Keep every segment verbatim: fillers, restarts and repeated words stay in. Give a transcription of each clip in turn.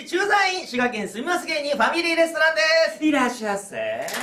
駐在員滋賀県住みます芸人ファミリーレストランです。 いらっしゃいませ。 ありがとうござい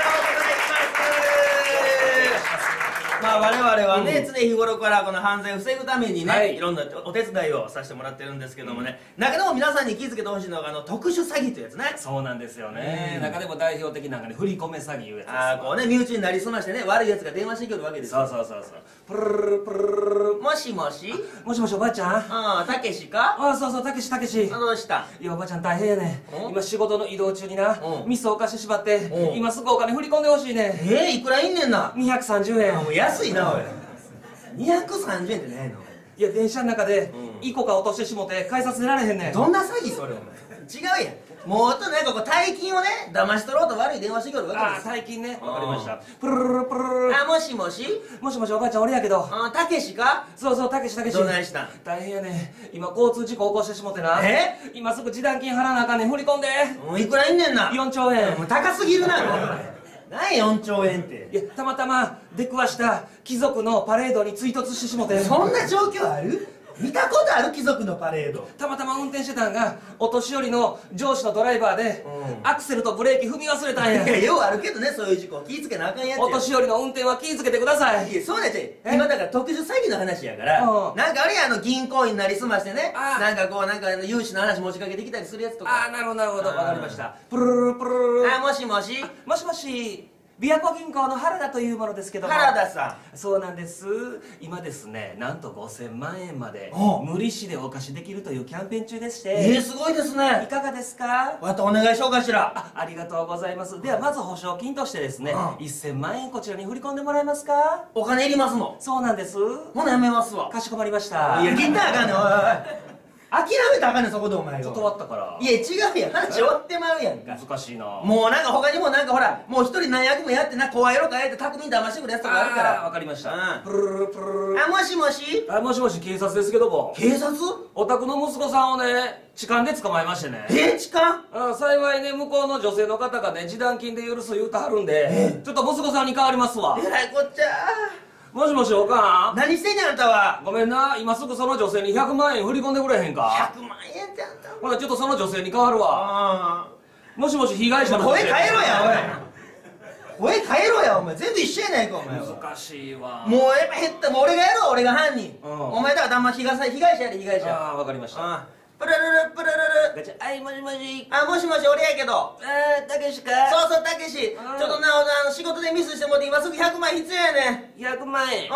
ます。まあ我々はね、うん、常日頃からこの犯罪を防ぐためにね、はい、いろんなお手伝いをさせてもらってるんですけどもね、うん、中でも皆さんに気づけてほしいのがあの特殊詐欺というやつね。 そうなんですよね、うん、中でも代表的なのがね、振り込め詐欺いうやつです。 ああ、こうね、身内になりすましてね、悪いやつが電話してくるわけですよ。 そうそうそうそう。プルルルプルルル、 もしもしもしもし、おばあちゃん。 ああ、たけしか。 ああ、そうそう、たけし、たけし。 どうした。 いや、おばあちゃん大変やね。今仕事の移動中にな、ミスを犯してしまって、今すぐお金振り込んでほしいね。 えー、いくらいんねんな。 にひゃくさんじゅうえん。 もう安いな、おい。にひゃくさんじゅうえんってないの。 いや、電車の中でイコカ落としてしもて改札出られへんねん。 どんな詐欺それ、お前。違うやん。もっとね、ここ大金をね、騙し取ろうと悪い電話してくるわけです。 ああ、大金ね。わかりました。プルルルプルルル。 あ、もしもしもしもし、おばあちゃん俺やけど。 あ、たけしか。 そうそう、たけし、たけし。 どないしたん。 大変やね。今交通事故起こしてしもてな。 え、 今すぐ示談金払わなあかんねん。振り込んで。 もういくらいんねんな。 よんちょうえん。 もう高すぎるな。何よんちょうえんって。 いや、たまたま出くわした貴族のパレードに追突してしもて。 そんな状況ある。見たことある貴族のパレード。 たまたま運転してたんがお年寄りの上司のドライバーで、うん、アクセルとブレーキ踏み忘れたんや。 いや、ようあるけどね、そういう事故。気ぃつけなあかんやつや。 お年寄りの運転は気ぃつけてください。 いや、そうだって、今だから特殊詐欺の話やから、うん、なんかあれや、あの銀行員になりすましてね、なんかこう、なんか融資の話持ちかけてきたりするやつとか。 ああ、なるほどなるほど、わかりました。プルルルプルルル。 あ、もしもしもしもし、琵琶湖銀行の原田というものですけども。 原田さん。そうなんです。今ですね、なんとごせんまんえんまで無利子でお貸しできるというキャンペーン中でして。 えー、すごいですね。 いかがですか。 またお願いしようかしら。 あ、ありがとうございます。ではまず保証金としてですね、いっせんまんえんこちらに振り込んでもらえますか。 お金いりますの。 そうなんです。 ほなやめますわ。 かしこまりました。 いや、聞いたらあかんねん、おいおい。諦めたらあかんねん、そこでお前が。 断ったから。 いや、違うやん、話終わってまうやんか。 難しいな。 もうなんか他にもなんかほら、もう一人何役もやってな、怖い色かえて巧みに騙してくるやつとかあるから。 わかりました。プルルルプルル。 あ、もしもし。 あ、もしもし、警察ですけども。 警察。 お宅の息子さんをね、痴漢で捕まえましてね。 え、痴漢。 あ、幸いね、向こうの女性の方がね、示談金で許す言うたはるんで、ちょっと息子さんに変わりますわ。 えらいこっちゃ。 もしもし、おかん。 何してんねん、あんたは。 ごめんな、今すぐその女性にひゃくまんえん振り込んでくれへんか。 ひゃくまんえんってあんた。 ほら、ちょっとその女性に変わるわ。もしもし、被害者の女性。声変えろや、おい。声変えろや、お前。全部一緒やないか、お前。 難しいわ。 もうやっぱ減った、もう俺がやろう、俺が犯人。お前だからだんま被害者やで、被害者。 ああ、わかりました。 プルルルプルルル。 ガチャ、はい、もしもし。 あ、もしもし、俺やけど。 えー、たけしか。 そうそう、たけし。ちょっとな、あの仕事でミスしてもって今すぐひゃくまん必要やねん。 ひゃくまんえん。 うん。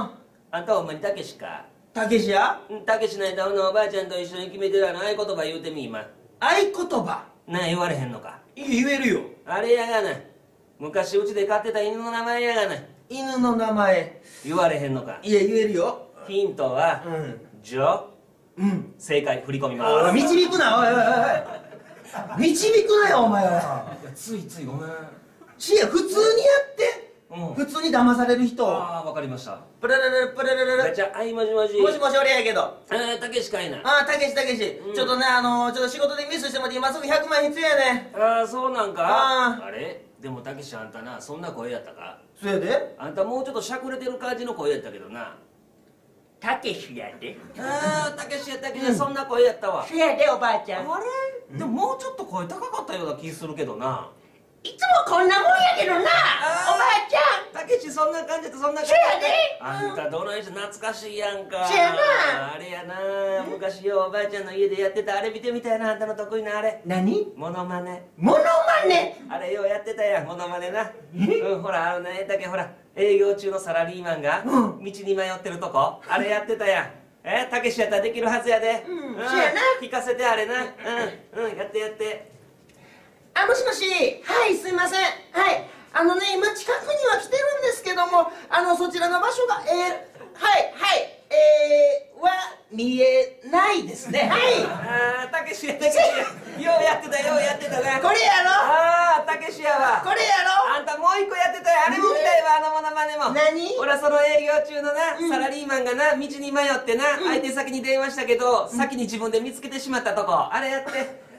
あんたほんまにたけしか。 たけしや。 たけしの間のおばあちゃんと一緒に決めてるあの合言葉言うてみ、今。 合言葉なあ、言われへんのか。 いや、言えるよ。 あれやがな。昔うちで飼ってた犬の名前やがな。 犬の名前。 言われへんのか。 いや、言えるよ。 ヒントは、うん。ジョ。うん。正解、振り込みます。 導くな、おいおいおい。導くなよ、お前は。 ついついごめん。 しや、普通にやって。普通に騙される人。 ああ、わかりました。 プルルルプルルルル。 ガチャ、はい、もしもし。 もしもし、俺やけど。 えー、たけしかいな。 ああ、たけし、たけし。ちょっとね、あの、ちょっと仕事でミスしてもって今すぐひゃくまん必要やね。 ああ、そうなんか。ああ。あれでもたけしあんたな、そんな声やったか。 そやで。 あんたもうちょっとしゃくれてる感じの声やったけどな。 たけしやで。 ああ、たけしやたけしや、そんな声やったわ。 そやで、おばあちゃん。 あれでももうちょっと声高かったような気するけどな。 いつもこんなもんやけどな、おばあちゃん。 たけしそんな感じでそんな感じ。 そやで。 あんたどないして懐かしいやんか。 そやな。 あれやな、昔よおばあちゃんの家でやってたあれ見てみたいな、あんたの得意なあれ。 何？ モノマネ。 モノマネ。 あれようやってたやん、モノマネな。うん、ほらあのね、だけほら営業中のサラリーマンが道に迷ってるとこ、あれやってたやん。え、たけしやったらできるはずやで。 うん、そやな。 聞かせてあれな。うんうん、やってやって。 あ、もしもし。はい、すいません。はい。あのね、今近くには来てるんですけども、あの、そちらの場所が、えー、はい、はい、えー、は、見えないですね。はい。 あー、たけしや、たけしや。ようやってた、ようやってたな。 これやろ。 あー、たけしやわ。 これやろ。 あんたもう一個やってたよ。あれも見たいわ、あのモノマネも。 何？ 俺はその営業中のな、サラリーマンがな、道に迷ってな、相手先に電話したけど、先に自分で見つけてしまったとこ。あれやって。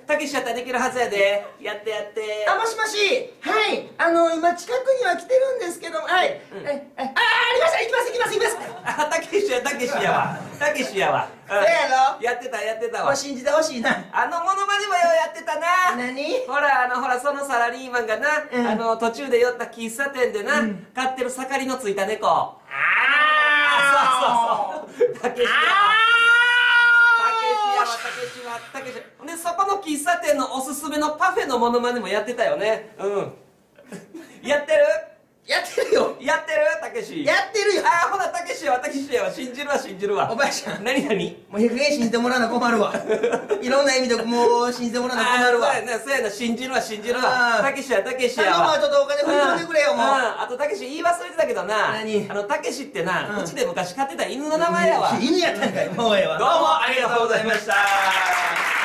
たけしやったらできるはずやで。やってやって。 あ、もしもし、はい、あの、今近くには来てるんですけども、はい、うん、え、え、あー、ありました、行きます、行きます、行きます。 あ、たけしや、たけしやわ。たけしやわ。 そうやろ。 やってた、やってたわ。 もう信じてほしいな。 あのモノマネもようやってたな。 何？ ほら、あの、ほら、そのサラリーマンがな、うん、あの、途中で寄った喫茶店でな、うん、飼ってる盛りのついた猫。ああ、そうそうそう。たけしやわ。たけしはたけしで、そこの喫茶店のおすすめのパフェのモノマネもやってたよね。うん。やってる？ やってるよ。 やってるたけし。 やってるよ。 ああ、ほなたけしやわ、たけしやわ、信じるわ、信じるわ。 おばあちゃん。 何何？ もうひゃくえん信じてもらうの困るわ。いろんな意味でもう信じてもらうの困るわ。 そうやな、そうやな、信じるわ、信じるわ。たけしや、たけしやわ。 頼むわ、ちょっとお金振り込んでくれよ、もう。 あとたけし言い忘れてたけどな。 何？ あの、たけしってな、うちで昔飼ってた犬の名前やわ。 犬やったんかい。もうええわ。 どうもありがとうございました。